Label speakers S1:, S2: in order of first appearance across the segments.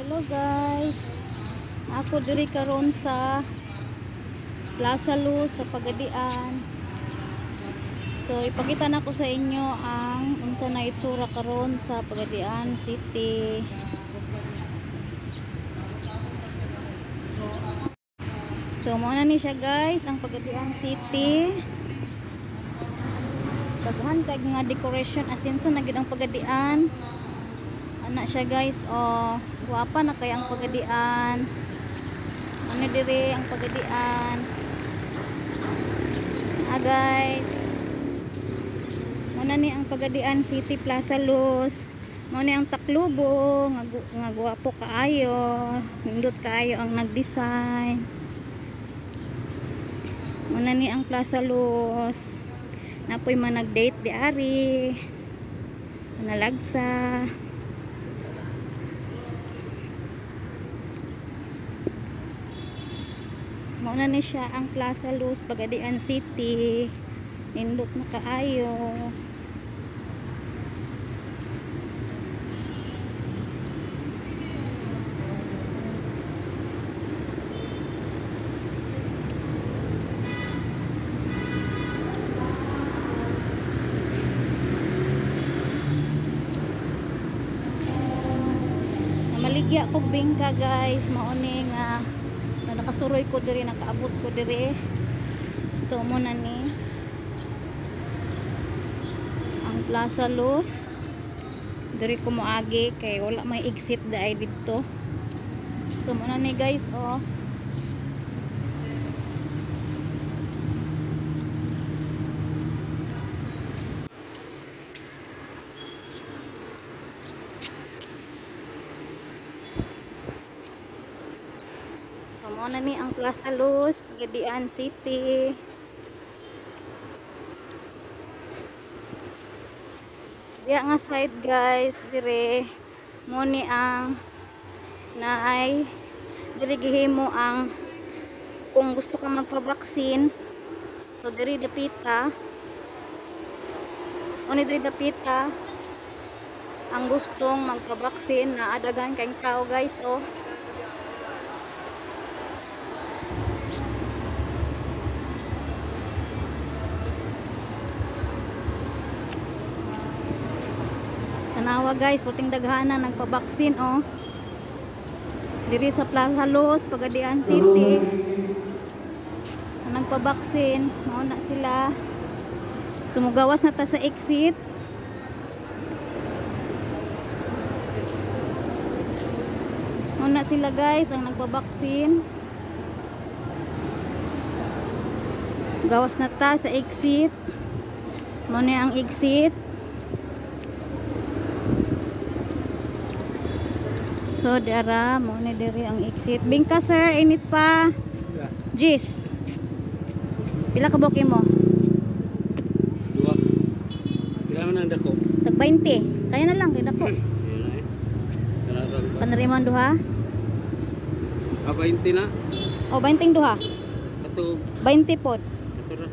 S1: Hello guys, ako diri karon sa Plaza Luz sa Pagadian. So ipakita na ko sa inyo ang unsa na itsura karon sa Pagadian City. So mao na ni siya guys ang Pagadian City. Daghan kay nga decoration asin so nagid ang Pagadian. Anak siya guys, oh, guwapa na kaya ang Pagadian. Ano dire ang Pagadian? Guys, muna ni ang Pagadian City Plaza Luz. Muna ni ang Taclobo, nga guwapo kaayo, nindot kaayo ang nag-design. Muna ni ang Plaza Luz. Napoy man nag-date di ari. Nalagsa. Mauna ni siya ang Plaza Luz, Pagadian City. Nindot na kaayo. Namaligya ko bingka guys, mauni nga nakasuroy ko diri, nakaabot ko diri. So muna ni ang Plaza Luz diri ko moagi kay wala may exit daay dito. So muna ni guys, oh, muna ni ang Plaza Luz, Pagadian City. Diya nga side guys, dire mo ni ang naay dire gihimo ang kung gusto ka magpa-vaccine. So dire dapit ka. Oni dire dapit ka ang gustong magpa-vaccine na adagan kayong tao guys, oh. Tanawa guys, puting daghanan nagpabaksin, oh. Diri sa Plaza Luz, Pagadian City. Nagpabaksin, mao na sila. Sumugawas na ta sa exit. Mao na sila guys ang nagpabaksin. Gawas na ta sa exit. Mao na ang exit. So dara mo ni diri ang exit. Bingka sir, init pa. Jis. Pila ka boke mo?
S2: 2. Pila man ang dako?
S1: Tag 20. Kaya na lang kay dako. Kanariman duha?
S2: 20 na.
S1: O 20 duha.
S2: Kato
S1: 20 pod.
S2: katura.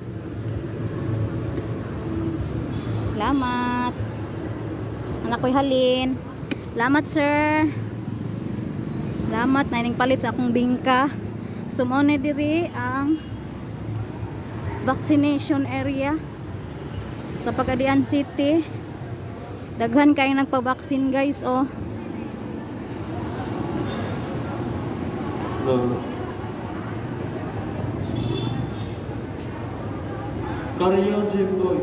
S1: Salamat. Anak ko'y halin. Salamat sir. Salamat na ining palit sa akong bingka. So mo na diri ang vaccination area sa Pagadian City. Daghan kay nagpa-vaccine guys, oh.
S2: Karayo Jimboy.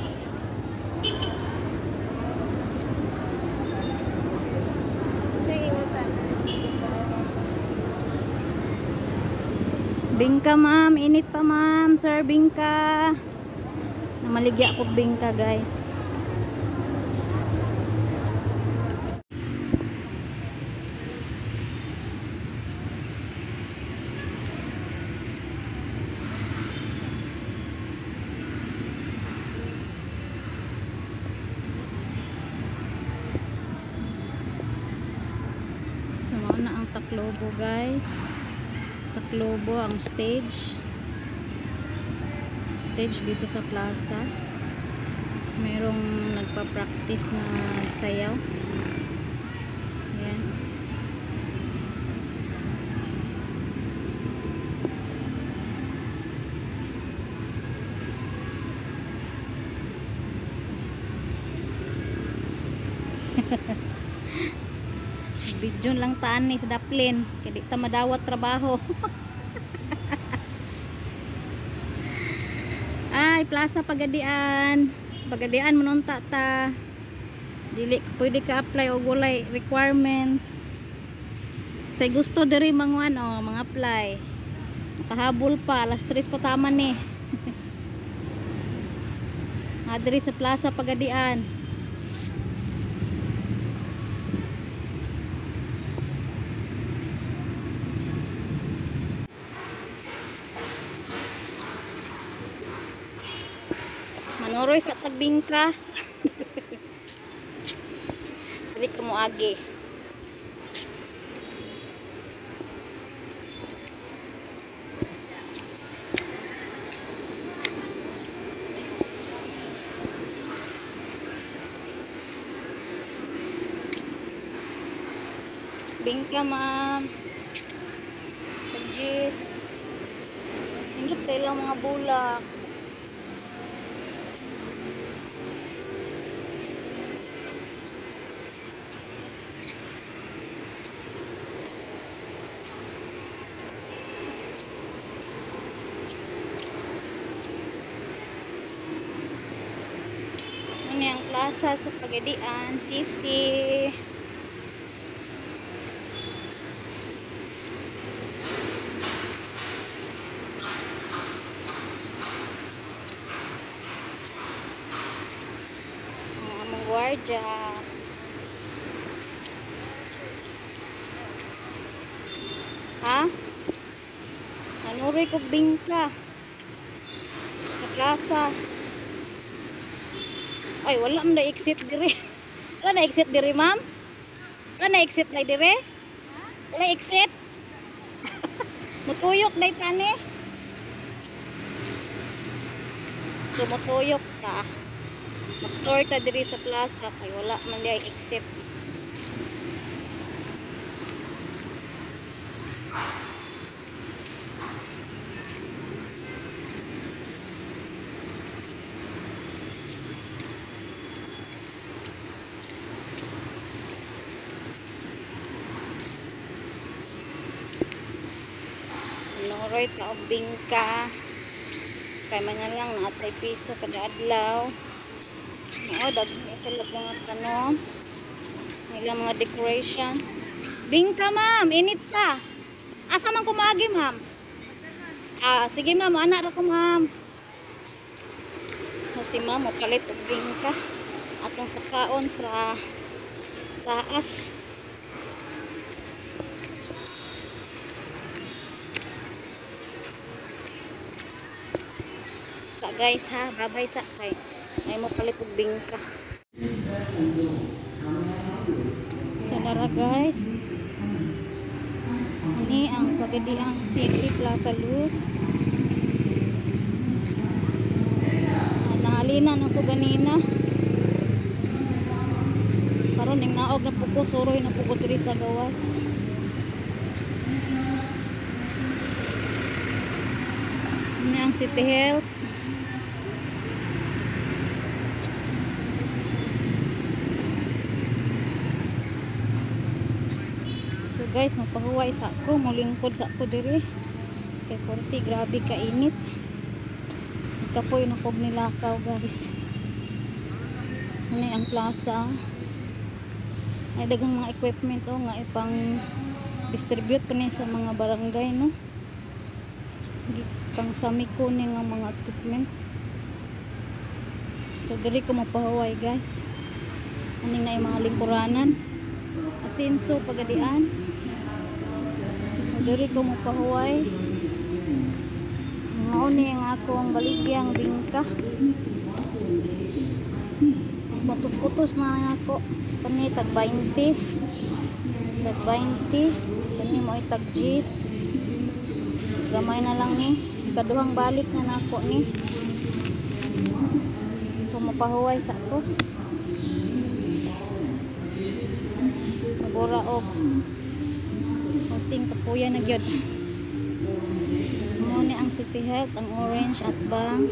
S1: Bingka ma'am, init pa ma'am, sir bingka. Namaligya ko bingka guys. So mao na ang Taclobo guys. Taclobo ang stage dito sa plaza. Merong nagpa-practice na sayaw. Ayan. Bidyon lang taan ni sa daplin. Kaya di ta madawat trabaho. Ay, Plaza Pagadian. Pagadian manunta ta. Dili pwede ka apply og walay requirements. Say gusto diri manguan mga apply. Nakahabol pa, alas 3 pa tama ni. Diri sa Plaza Pagadian. Manoroy sa tagbingka. Dili ka mo agi. Bingka ma'am. Pagis. Hingit kayo lang mga bulak. Ini ang plaza sa Pagadian City. Guardia. Ha? Nanuroy ko bingka sa plaza. Ay, wala man na exit dire. Wala na exit dire, ma'am? Wala na exit na dire? Wala exit? Mutuyok na itani. So, mutuyok ka. Mag-tour ta diri sa plaza kay wala man diay exit. Noroy ta og bingka. Kay man lang natay piso kada adlaw. Ito mga kanon. Ilang mga decoration. Bingka ma'am, init pa. Asa man kumagi ma'am? Sige ma'am, anak ra ko ma'am. Si ma'am, kalit og bingka. Atong sakaon sa taas. Sa guys ha, babay sa kay. Ay mo kalit og bingka. So nara guys. Ini ang Pagadian City Plaza Luz. Nahalinan ako ganina. Karon ning naog na puko, suroy na puko diri sa gawas. Ini ang City Health. Guys, nagpahuway sa ako, mulingkod sa ako diri. Kay 40, grabe ka init. Kapoy na kog nilakaw guys. Ini ang plaza. Ay dagang mga equipment nga ipang distribute pa ni sa mga barangay no. Pang samiko ni nga mga equipment. So diri ko mapahuway guys. Aning na yung mga lingkuranan. Asinso Pagadian. Diri ko mo pahuway. Ngauni ang akong baligyang bingka. Putos-putos na ako. Kani tag 20. Tag 20. Kani mo ay tag 10. Gamay na lang ni. Kaduhang balik na nako ni. Pumapahuway sa ako. Nagura og ting kapuya na gyud. Mo ni ang City Health, ang orange at bang.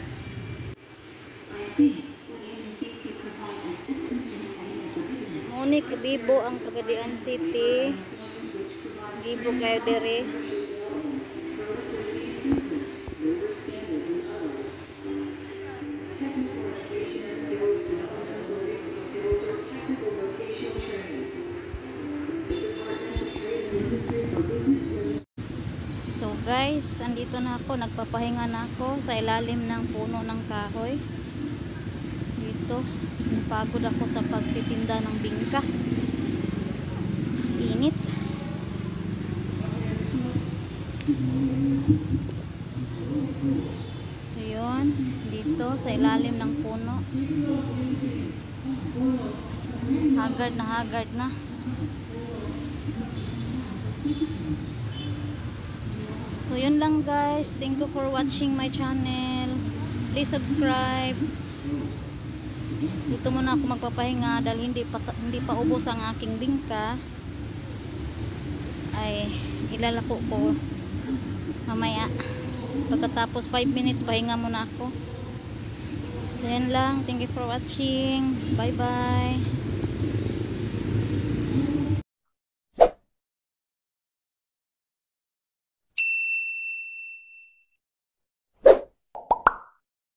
S1: Mo ni Gani kabibo ang Pagadian City. Gibo kayo dere. So guys, andito na ako, nagpapahinga na ako sa ilalim ng puno ng kahoy. Dito, napagod ako sa pagtitinda ng bingka. Init. So yun, dito sa ilalim ng puno. Haggard na. So yun lang guys, thank you for watching my channel. Please subscribe. Dito muna ako magpapahinga dahil hindi pa ubos ang aking bingka. Ay ilalako ko mamaya. Pagkatapos 5 minutes pahinga muna ako. So yun lang, thank you for watching. Bye bye.